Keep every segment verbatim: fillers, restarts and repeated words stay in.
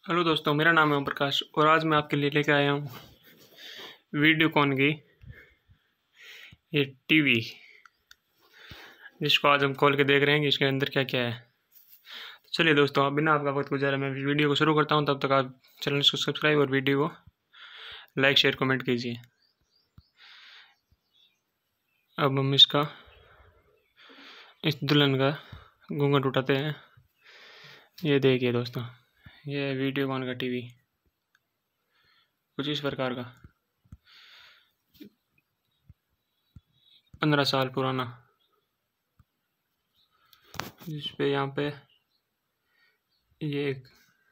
Hello दोस्तों, मेरा नाम है ओम प्रकाश और आज मैं आपके लिए लेकर आया हूँ वीडियोकॉन की ये टीवी, जिसको आज हम खोल के देख रहे हैं कि इसके अंदर क्या क्या है। तो चलिए दोस्तों, आप बिना आपका वक्त गुजारे मैं वीडियो को शुरू करता हूँ। तब तक आप चैनल को सब्सक्राइब और वीडियो को लाइक शेयर कमेंट कीजिए। अब हम इसका इस दुल्हन का घूंघट उठाते हैं। ये देखिए दोस्तों, ये वीडियोकॉन का टीवी कुछ इस प्रकार का, पंद्रह साल पुराना, जिस पे यहाँ पे ये एक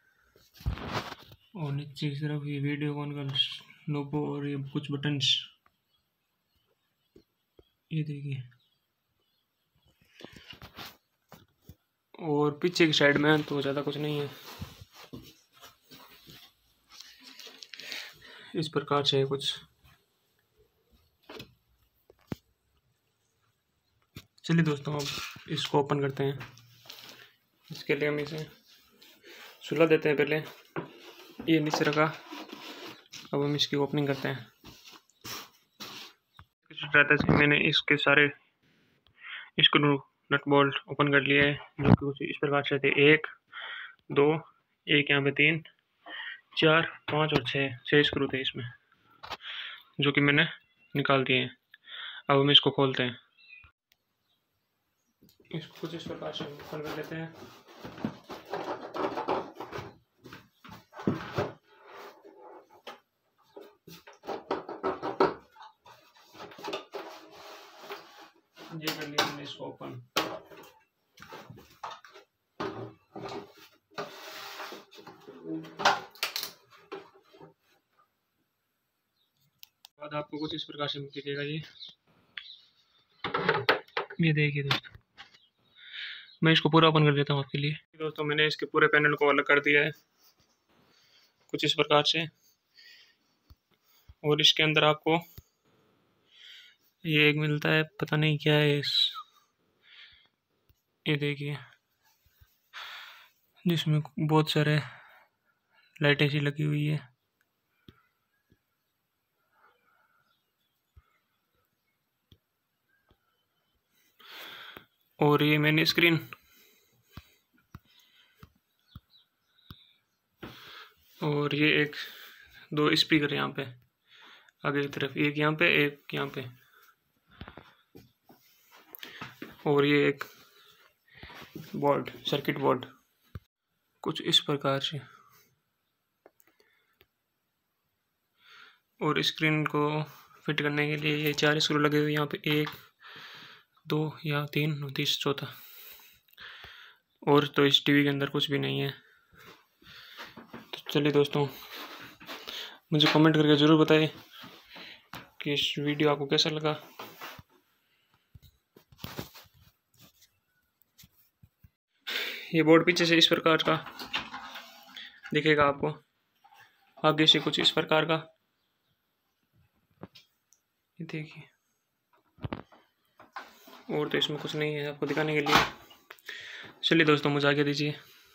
और नीचे की तरफ ये वीडियोकॉन का लोगो और ये कुछ बटन्स, ये देखिए। और पीछे की साइड में तो ज़्यादा कुछ नहीं है, इस प्रकार से कुछ। चलिए दोस्तों, अब इसको ओपन करते हैं। इसके लिए हम इसे सुला देते हैं। पहले ये नीचे रखा, अब हम इसकी ओपनिंग करते हैं। रहता है, मैंने इसके सारे स्क्रू नट बोल्ट ओपन कर लिए हैं, जो कि कुछ इस प्रकार से थे। एक दो, एक यहाँ पे तीन, चार, पाँच और छः छः स्क्रू थे इसमें, जो कि मैंने निकाल दिए हैं। अब हम इसको खोलते हैं। इसको कुछ इस प्रकार से ओपन कर लेते हैं। ये कर लिया मैंने इसको ओपन। बाद आपको कुछ इस प्रकार से दिखेगा। ये ये देखिए दोस्तों, मैं इसको पूरा ओपन कर देता हूँ आपके लिए। दोस्तों, मैंने इसके पूरे पैनल को अलग कर दिया है कुछ इस प्रकार से। और इसके अंदर आपको ये एक मिलता है, पता नहीं क्या है इस, ये देखिए, जिसमें बहुत सारे लाइटें सी लगी हुई है। और ये मैंने स्क्रीन और ये एक दो स्पीकर यहाँ पे आगे की तरफ, एक यहाँ पे एक यहाँ पे, और ये एक बोर्ड, सर्किट बोर्ड कुछ इस प्रकार से। और स्क्रीन को फिट करने के लिए ये चार स्क्रू लगे हुए यहाँ पे, एक दो या तीन, तीस चौथा। और तो इस टीवी के अंदर कुछ भी नहीं है। तो चलिए दोस्तों, मुझे कमेंट करके ज़रूर बताइए कि इस वीडियो आपको कैसा लगा। ये बोर्ड पीछे से इस प्रकार का दिखेगा आपको, आगे से कुछ इस प्रकार का, ये देखिए। और तो इसमें कुछ नहीं है आपको दिखाने के लिए। चलिए दोस्तों, मुझे आगे दीजिए।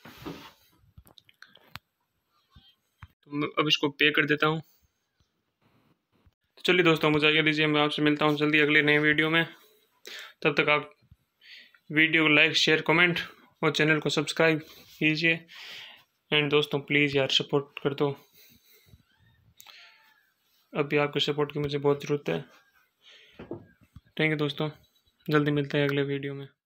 तो मैं अब इसको पे कर देता हूँ। तो चलिए दोस्तों, मुझे आगे दीजिए। मैं आपसे मिलता हूँ जल्दी अगले नए वीडियो में। तब तक आप वीडियो को लाइक शेयर कमेंट और चैनल को सब्सक्राइब कीजिए। एंड दोस्तों, प्लीज़ यार सपोर्ट कर दो। अभी आपके सपोर्ट की मुझे बहुत ज़रूरत है। थैंक यू दोस्तों, जल्दी मिलते हैं अगले वीडियो में।